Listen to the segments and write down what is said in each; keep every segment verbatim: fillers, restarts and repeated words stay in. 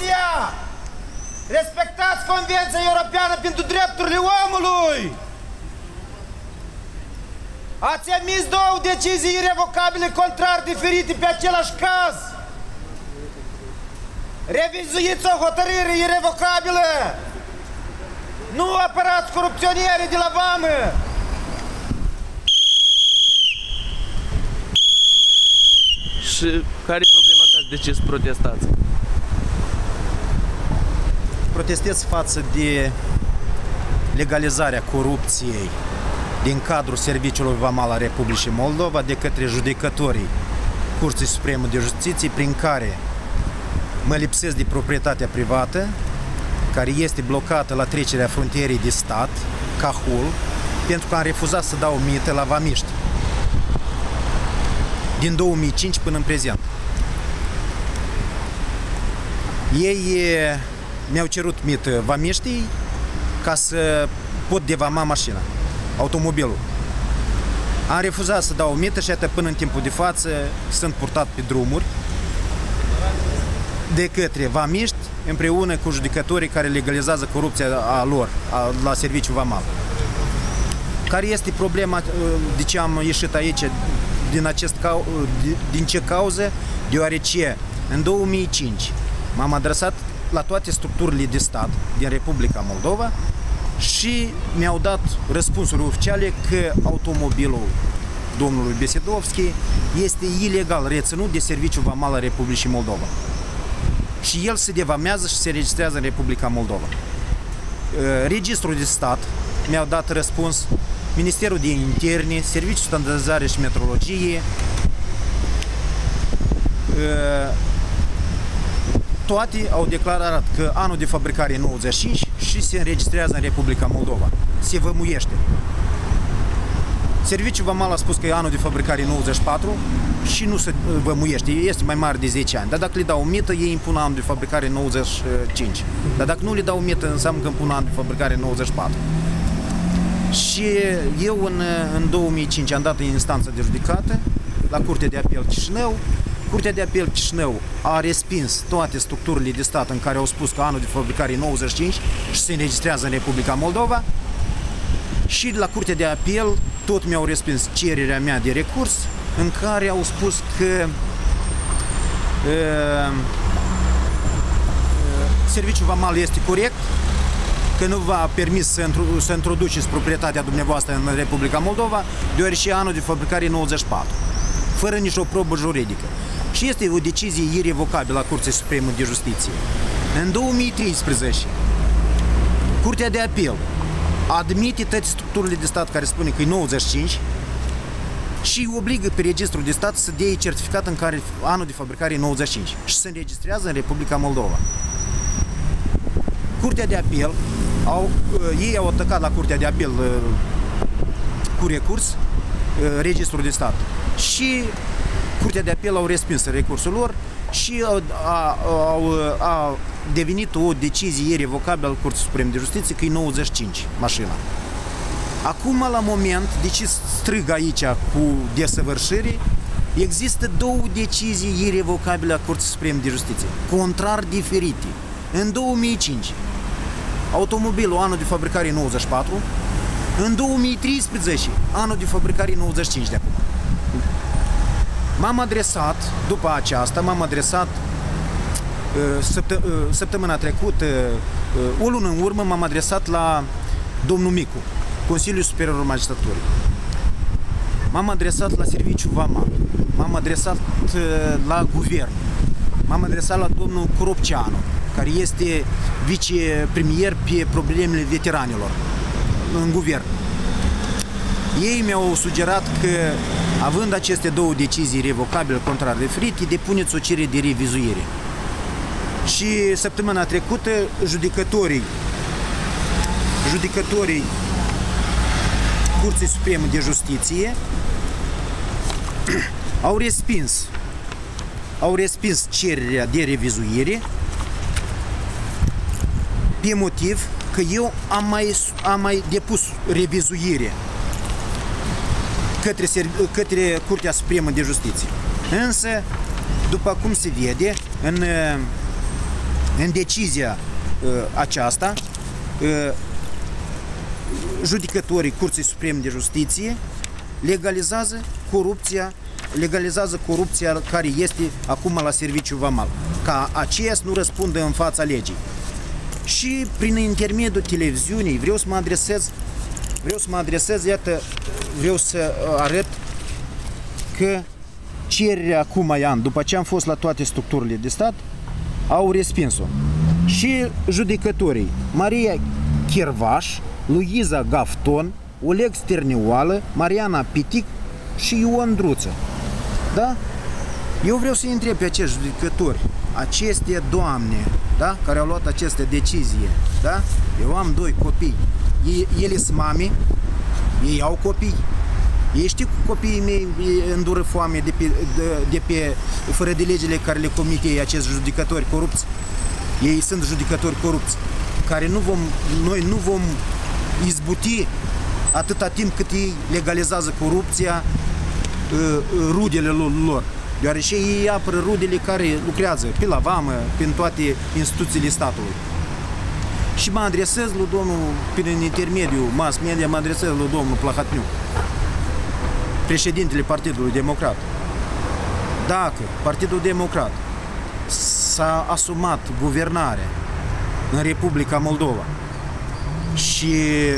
corupția! Respectați Convenția Europeană pentru Drepturile Omului! Ați emis două decizii irevocabile contrar diferite pe același caz! Revizuiți o hotărâre irrevocabilă! Nu apărați corupționierii de la vamă! Și care e problema că ați decis să protestați? Protestez față de legalizarea corupției din cadrul Serviciului Vamal al Republicii Moldova de către judecătorii Curții Supreme de Justiție, prin care mă lipsesc de proprietatea privată, care este blocată la trecerea frontierei de stat, Cahul, pentru că am refuzat să dau mită la vamiști din două mii cinci până în prezent. Ei mi-au cerut mită vamiștii ca să pot devama mașina, automobilul. Am refuzat să dau mită și atât până în timpul de față sunt purtat pe drumuri de către vamiști împreună cu judecătorii care legalizează corupția a lor a, la serviciul vamal. Care este problema, de ce am ieșit aici, din, acest, din ce cauză? Deoarece în două mii cinci m-am adresat la toate structurile de stat din Republica Moldova și mi-au dat răspunsuri oficiale că automobilul domnului Besedovski este ilegal reținut de Serviciul Vamal al Republicii Moldova. Și el se devamează și se registrează în Republica Moldova. Registrul de stat mi-au dat răspuns, Ministerul de Interne, Serviciul Standardizare și Metrologie, toate au declarat că anul de fabricare e nouăzeci și cinci și se înregistrează în Republica Moldova. Se vămuiește. Serviciul Vamal a spus că e anul de fabricare nouăzeci și patru și nu se vămuiește, este mai mare de zece ani. Dar dacă le dau o mită, ei impun anul de fabricare nouăzeci și cinci. Dar dacă nu le dau o mită, înseamnă că impun anul de fabricare nouăzeci și patru. Și eu în, în două mii cinci am dat în instanță de judecată la Curtea de Apel Chișinău. Curtea de Apel Chișinău a respins toate structurile de stat în care au spus că anul de fabricare e nouăzeci și cinci și se înregistrează în Republica Moldova. Și la Curtea de Apel tot mi-au respins cererea mea de recurs, în care au spus că uh, Serviciul Vamal este corect, că nu v-a permis să, să introduceți proprietatea dumneavoastră în Republica Moldova, deoarece anul de fabricare e nouăzeci și patru, fără nicio probă juridică. Și este o decizie irrevocabilă a Curții Supreme de Justiție. În două mii treisprezece, Curtea de Apel admite toate structurile de stat care spune că e nouăzeci și cinci și obligă pe registrul de stat să dea certificat în care anul de fabricare e nouăzeci și cinci și se înregistrează în Republica Moldova. Curtea de Apel, au, ei au atacat la Curtea de Apel cu recurs registrul de stat și Curtea de Apel au respins recursul lor și a, a, a devenit o decizie irrevocabilă al Curții Supreme de Justiție că e nouăzeci și cinci mașina. Acum, la moment, deci strig aici cu desăvârșire, există două decizii irrevocabile a Curții Supreme de Justiție, contrar diferite. În două mii cinci, automobilul anul de fabricare e nouăzeci și patru, în două mii treisprezece, anul de fabricare e nouăzeci și cinci de acum. M-am adresat, după aceasta, m-am adresat săptă, săptămâna trecută, o lună în urmă, m-am adresat la domnul Micu, Consiliul Superior al Magistraturii. M-am adresat la Serviciul Vamal, m-am adresat la Guvern, m-am adresat la domnul Cropceanu, care este vicepremier pe problemele veteranilor în Guvern. Ei mi-au sugerat că, având aceste două decizii irrevocabile contrar diferite, depuneți o cerere de revizuire. Și săptămâna trecută, judecătorii, judecătorii Curții Supreme de Justiție au respins, au respins cererea de revizuire pe motiv că eu am mai, am mai depus revizuire către, către Curtea Supremă de Justiție. Însă, după cum se vede, în în decizia uh, aceasta, uh, judecătorii Curții Supreme de Justiție legalizează corupția, legalizează corupția care este acum la serviciul vamal, ca aceia să nu răspundă în fața legii. Și prin intermediul televiziunii vreau să mă adresez, vreau să mă adresez, iată, vreau să arăt că cererea acum mai an, după ce am fost la toate structurile de stat, au respins-o. Și judecătorii Maria Chervaș, Luiza Gafton, Oleg Sternioală, Mariana Pitic și Ion Druță. Da? Eu vreau să-i întreb pe acești judecători, aceste doamne, da? Care au luat aceste decizie, da? Eu am doi copii, ei, ele sunt mame, ei au copii. Ei știu că copiii mei îndură foame de pe, de, de pe fără de legile care le comit ei, acești judecători corupți. Ei sunt judecători corupți, care nu vom, noi nu vom izbuti atâta timp cât ei legalizează corupția, rudele lor. Deoarece ei apără rudele care lucrează pe la vamă, prin toate instituțiile statului. Și mă adresez lui domnul, prin intermediul mass media, mă adresez lui domnul Plahatniuc, președintele Partidului Democrat. Dacă Partidul Democrat s-a asumat guvernarea în Republica Moldova și,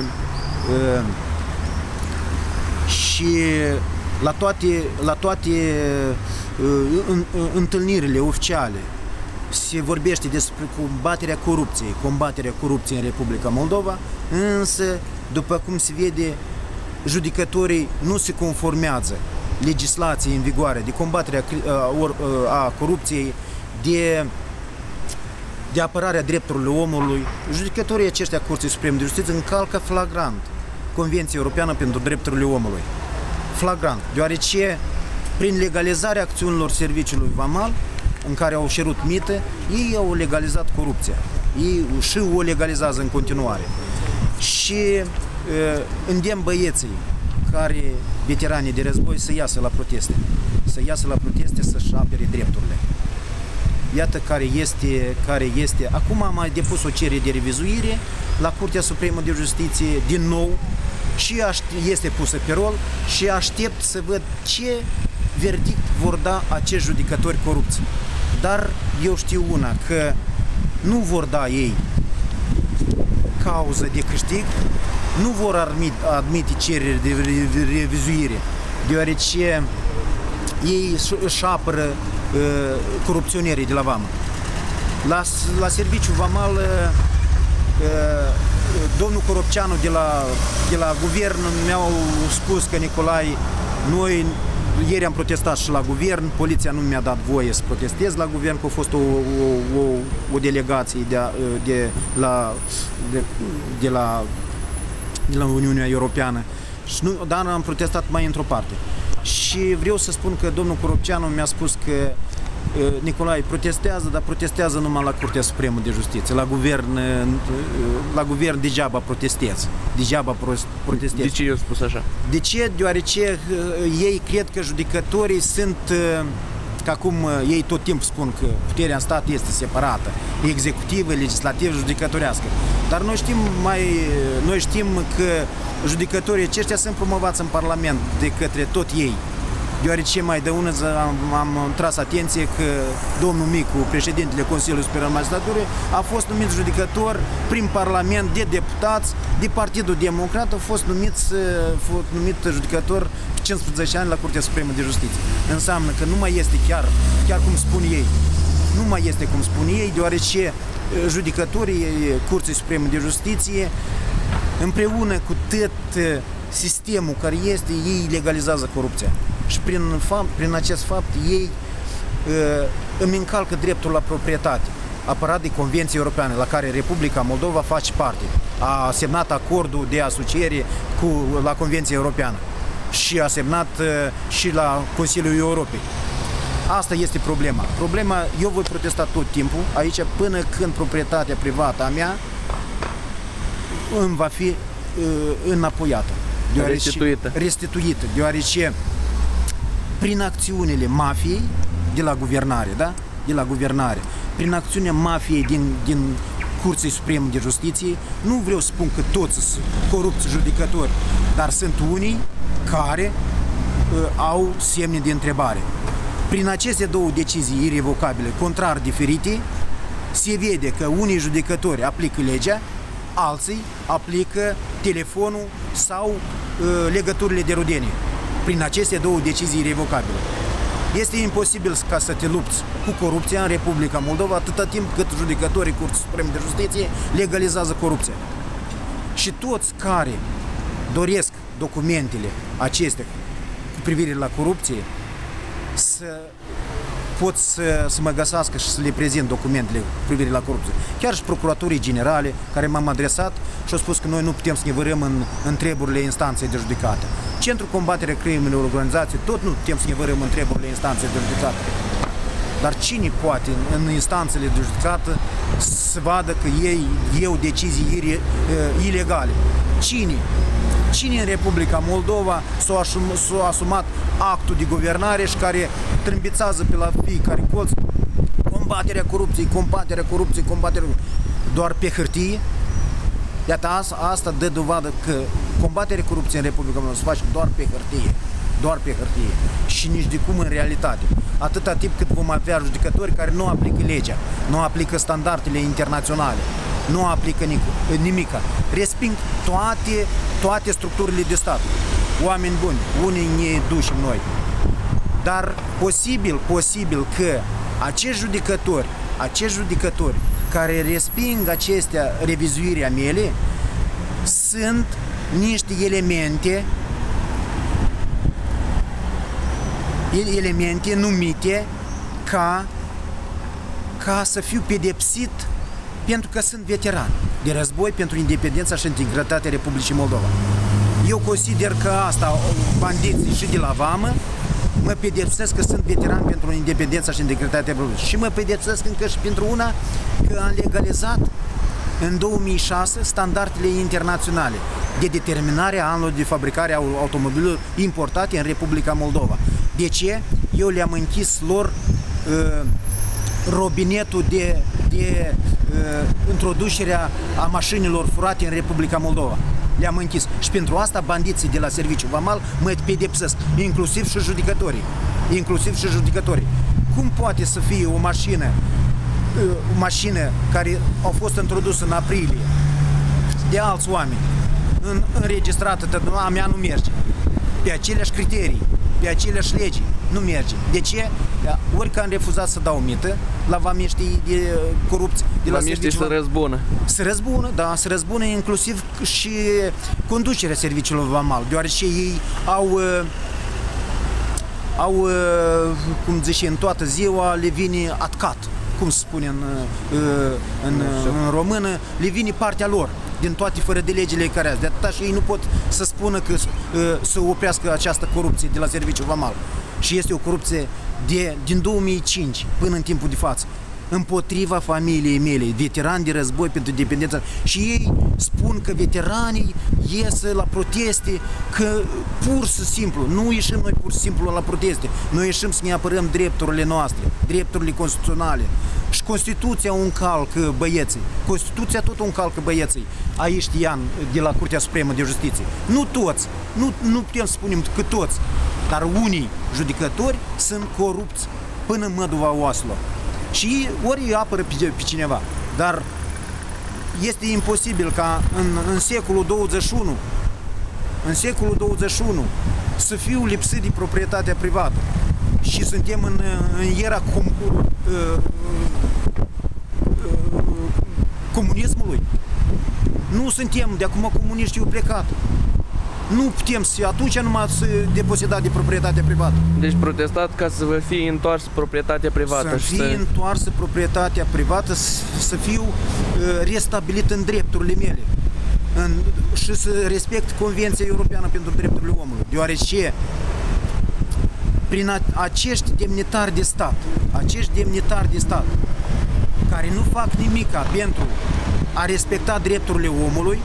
și la toate, la toate întâlnirile oficiale se vorbește despre combaterea corupției, combaterea corupției în Republica Moldova, însă, după cum se vede, judecătorii nu se conformează legislației în vigoare de combaterea a corupției, de, de apărarea drepturilor omului. Judecătorii aceștia Curții Supreme de Justiție încalcă flagrant Convenția Europeană pentru Drepturile Omului. Flagrant, deoarece prin legalizarea acțiunilor serviciului vamal, în care au cerut mită, ei au legalizat corupția. Ei și o legalizează în continuare. Și îndemn băieții care, veteranii de război, să iasă la proteste. Să iasă la proteste, să-și apere drepturile. Iată care este, care este. Acum am mai depus o cerere de revizuire la Curtea Supremă de Justiție, din nou, și este pusă pe rol și aștept să văd ce verdict vor da acești judecători corupți. Dar eu știu una, că nu vor da ei cauză de câștig, nu vor admit, admite cereri de revizuire, deoarece ei își apără uh, corupționerii de la vamă. La, la serviciul vamal, uh, domnul Coropceanu de la, de la guvern mi-au spus că Nicolae, noi ieri am protestat și la guvern, poliția nu mi-a dat voie să protestez la guvern, că a fost o, o, o, o delegație de, de, la, de, de, la, de la Uniunea Europeană, și nu, dar am protestat mai într-o parte. Și vreau să spun că domnul Coropceanu mi-a spus că Nicolae protestează, dar protestează numai la Curtea Supremă de Justiție. La guvern, la guvern degeaba protestează. Degeaba protestează. De ce eu spus așa? De ce? Deoarece ei cred că judecătorii sunt, că acum ei tot timpul spun că puterea în stat este separată, executivă, legislativă, judecătorească. Dar noi știm, mai, noi știm că judecătorii aceștia sunt promovați în Parlament de către tot ei. Deoarece mai de ună am, am tras atenție că domnul Micu, președintele Consiliului Superior al Magistraturii, a fost numit judecător prin Parlament de deputați de Partidul Democrat, a fost numit, fost numit judecător cincisprezece ani la Curtea Supremă de Justiție. Înseamnă că nu mai este chiar, chiar cum spun ei. Nu mai este cum spun ei, deoarece judecătorii Curții Supreme de Justiție, împreună cu tot sistemul care este, ei legalizează corupția. Și prin, fapt, prin acest fapt ei uh, îmi încalcă dreptul la proprietate, apărat de Convenția Europeană, la care Republica Moldova face parte. A semnat acordul de asociere cu, la Convenția Europeană și a semnat uh, și la Consiliul Europei. Asta este problema. Problema, eu voi protesta tot timpul aici până când proprietatea privată a mea îmi va fi uh, înapoiată. Deoarece, restituită. restituită, deoarece prin acțiunile mafiei de la guvernare, da? De la guvernare, prin acțiunea mafiei din, din Curții Supreme de Justiție. Nu vreau să spun că toți sunt corupți judecători, dar sunt unii care uh, au semne de întrebare. Prin aceste două decizii irrevocabile, contrar diferite, se vede că unii judecători aplică legea, alții aplică telefonul sau uh, legăturile de rudenie. Prin aceste două decizii irrevocabile. Este imposibil ca să te lupți cu corupția în Republica Moldova atâta timp cât judecătorii Curții Supreme de Justiție legalizează corupția. Și toți care doresc documentele acestea cu privire la corupție să pot să, să mă găsească și să le prezint documentele cu privire la corupție. Chiar și procuraturii generale care m-am adresat și au spus că noi nu putem să ne vărăm în, în treburile instanței de judecată. Centrul Combaterea Crimelor Organizației tot nu putem să ne vărăm în treburile instanței de judecată. Dar cine poate în instanțele de judecată să vadă că ei iau decizii ire, uh, ilegale? Cine? Cine în Republica Moldova s-a asum, asumat actul de guvernare și care trâmbițează pe la fiecare colț combaterea corupției, combaterea corupției, combaterea doar pe hârtie? Iată, asta dă dovadă că combaterea corupției în Republica Moldova se face doar pe hârtie. Doar pe hârtie. Și nici de cum în realitate. Atâta timp cât vom avea judecători care nu aplică legea, nu aplică standardele internaționale, nu aplică nimica. Resping toate, toate structurile de stat. Oameni buni, unii ne dușim noi. Dar posibil, posibil că acești judecători, acești judecători care resping acestea revizuirea mele sunt niște elemente elemente numite ca ca să fiu pedepsit pentru că sunt veteran de război pentru independența și integritatea Republicii Moldova. Eu consider că asta, bandiții și de la vamă, mă pedepsesc că sunt veteran pentru independența și integritatea Republicii. Și mă pedepsesc încă și pentru una că am legalizat în două mii șase standardele internaționale de determinare a anului de fabricare a automobilelor importate în Republica Moldova. De ce? Eu le-am închis lor uh, robinetul de, de uh, introducerea a mașinilor furate în Republica Moldova. Le-am închis. Și pentru asta bandiții de la Serviciul Vamal mă pedepsesc, inclusiv și judecătorii. Inclusiv și judecătorii. Cum poate să fie o mașină, uh, o mașină care a fost introdusă în aprilie de alți oameni, în, înregistrată, a mea nu merge, pe aceleași criterii, pe aceleași legi, nu merge. De ce? Ori că am refuzat să dau mită la vameștii de corupți de la Vameștii să răzbună. Să răzbună, da, să răzbună inclusiv și conducerea serviciilor vamal, deoarece ei au au, cum zice, în toată ziua le vine atcat, cum se spune în, în, în română, le vine partea lor din toate fără de legile care azi. De atâta și ei nu pot să spună că să oprească această corupție de la Serviciul Vamal. Și este o corupție de, din două mii cinci până în timpul de față, împotriva familiei mele, veterani de război pentru independență. Și ei spun că veteranii ies la proteste, că pur și simplu, nu ieșim noi pur și simplu la proteste, noi ieșim să ne apărăm drepturile noastre, drepturile constituționale. Și Constituția o încalcă băieții, Constituția tot o încalcă băieții, aici știam de la Curtea Supremă de Justiție. Nu toți, nu, nu putem să spunem că toți, dar unii judecători sunt corupți până în măduva oaselor. Și ori îi apără pe, pe cineva, dar este imposibil ca în, în secolul douăzeci și unu, în secolul douăzeci și unu, să fiu lipsit de proprietatea privată. Și suntem în, în era com, uh, uh, uh, comunismului. Nu suntem, de acum comuniștii au plecat. Nu putem să, atunci numai să deposeda de proprietate privată. Deci protestat ca să vă fie întoarsă proprietatea privată. Să fie să... întoarsă proprietatea privată, să, să fiu uh, restabilit în drepturile mele. În, și să respect Convenția Europeană pentru Drepturile Omului. Deoarece prin a, acești demnitari de stat, acești demnitari de stat care nu fac nimica pentru a respecta drepturile omului,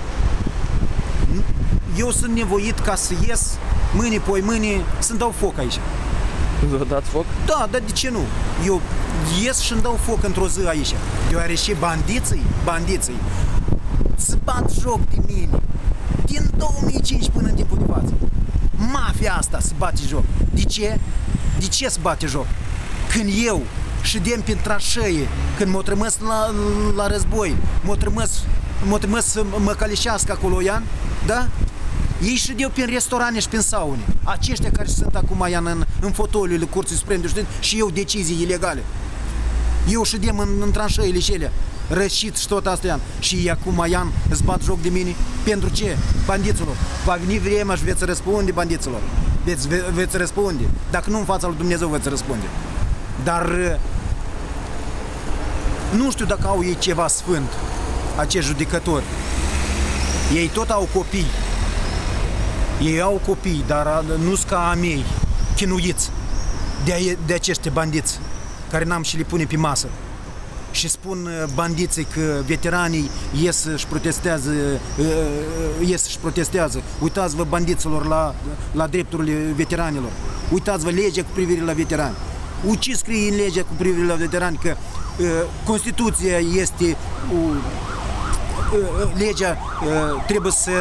eu sunt nevoit ca să ies mâine, poi mâine, să-mi dau foc aici. V-a dat foc? Da, dar de ce nu? Eu ies și îmi dau foc într-o zi aici. Deoarece bandiții, bandiții, se bat joc de mine. Din două mii cinci până în timpul de față. Mafia asta se bate joc. De ce? De ce se bate joc? Când eu ședem prin trașee, când m-au trimis la, la război, m-au trimis, m-au trimis să mă călișească acolo, Ian, da? Ei ședeau prin restaurante și prin saune. Aceștia care sunt acum, Ian, în, în fotoliile Curții Supreme de Justiție și eu decizii ilegale. Eu ședem în, în tranșăile și ele, rășiți și tot asta, Ian. Și acum, Ian, îți bat joc de mine. Pentru ce? Bandiților. Va veni vremea și veți răspunde, bandiților. Veți, ve, veți răspunde. Dacă nu în fața lui Dumnezeu veți răspunde. Dar nu știu dacă au ei ceva sfânt, acești judecători. Ei tot au copii. Ei au copii, dar nu-s ca a mei, chinuiți de, de acești bandiți, care n-am și le pune pe masă. Și spun bandiții că veteranii ies și protestează, ies și protestează. Uitați-vă, bandiților, la, la drepturile veteranilor. Uitați-vă legea cu privire la veterani. Ce scrie în legea cu privire la veterani? Că uh, Constituția este uh, uh, legea uh, trebuie să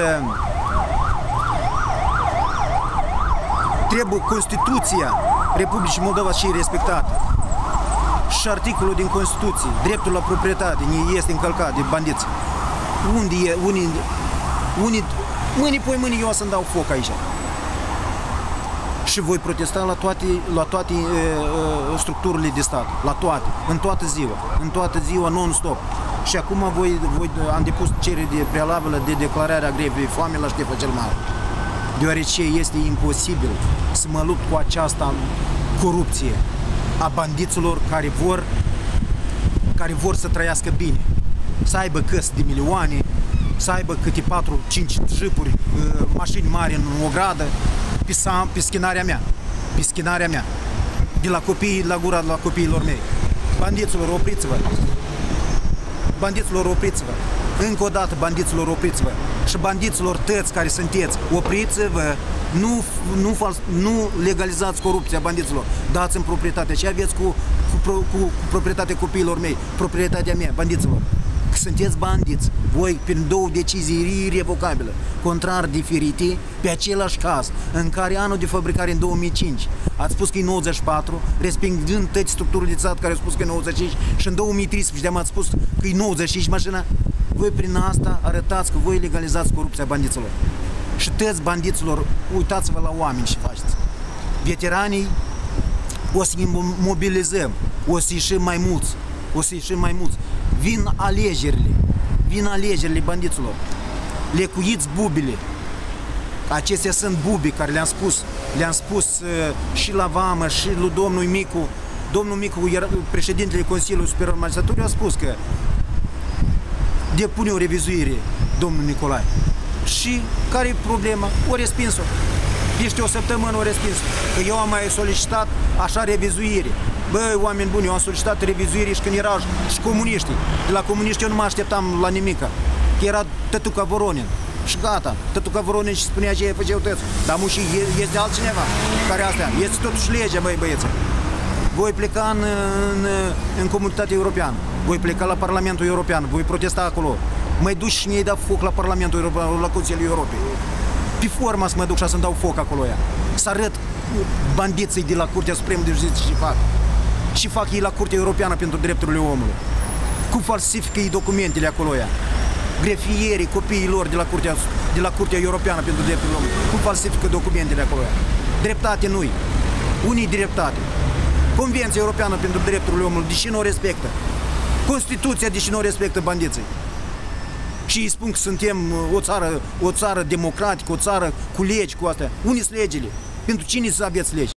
trebuie Constituția Republicii Moldova și respectată. Și articolul din Constituție, dreptul la proprietate, este încălcat de bandiți. Unde e? Unii, unii, mâine, poi mâine eu o să-mi dau foc aici. Și voi protesta la toate, la toate uh, structurile de stat, la toate, în toată ziua, în toată ziua, non-stop. Și acum voi, voi, am depus cerere de prealabilă de declarare a grevei foame la Ștefan cel Mare. Deoarece este imposibil să mă lupt cu această corupție a bandiților care vor, care vor să trăiască bine, să aibă căsi de milioane, să aibă câte patru cinci jipuri, uh, mașini mari în o gradă, pe, pe schinarea mea, pe schinarea mea, de la copii, la gura de la copiilor mei. Bandiților, opriți-vă! Bandiților, opriți-vă! Încă o dată, bandiților, opriți-vă! Și bandiților tăți care sunteți, opriți-vă! Nu, nu, nu legalizați corupția, bandiților! Dați-mi proprietate! Ce aveți cu, cu, cu, cu proprietatea copiilor mei? Proprietatea mea, bandiților! Că sunteți bandiți, voi, prin două decizii irrevocabile, contrar diferite, pe același caz, în care anul de fabricare în două mii cinci ați spus că e nouăzeci și patru, respingând toate structurile de stat care au spus că e nouăzeci și cinci, și în două mii treisprezece ați spus că e nouăzeci și cinci mașina, voi prin asta arătați că voi legalizați corupția bandiților. Și toți bandiților, uitați-vă la oameni și faceți. Veteranii o să mobilizăm, o să ieșim mai mulți, o să ieșim mai mulți. Vin alegerile, vin alegerile bandiților, lecuiți bubile. Acestea sunt bubi care le-am spus, le-am spus uh, și la Vamă și lui domnul Micu. Domnul Micu, președintele Consiliului Superior al Magistraturii, a spus că depune o revizuire, domnul Nicolae. Și care e problema? O respins-o. Peste o săptămână o respins-o. Că eu am mai solicitat așa revizuire. Băi, oameni buni, eu am solicitat revizuire și când erau și comuniștii. De la comuniști eu nu mă așteptam la nimica. Că era Tătuca Voronin. Și gata, Tătuca Voronin și spunea ce făceau tăți. Dar mu și este altcineva care astea. Este totuși legea, băi, băieți. Voi pleca în, în, în comunitatea europeană. Voi pleca la Parlamentul European. Voi protesta acolo. Mă duci și mi-ai dat foc la Parlamentul European, la Consiliul Europei. Pe forma să mă duc și să-mi dau foc acolo. Ea. Să arăt bandiții de la Curtea Supremă de Justiție și fac. Și fac ei la Curtea Europeană pentru drepturile omului. Cum falsifică ei documentele acolo. Ea. Grefierii copiii lor de la Curtea, de la Curtea Europeană pentru drepturile omului. Cum falsifică documentele acolo. Ea. Dreptate nu-i. Unii dreptate. Convenția Europeană pentru drepturile omului, deși nu o respectă. Constituția, deși nu o respectă bandiții. Și îi spun că suntem o țară, o țară democratică, o țară cu legi, cu astea. Unii sunt legile? Pentru cine să aveți legi?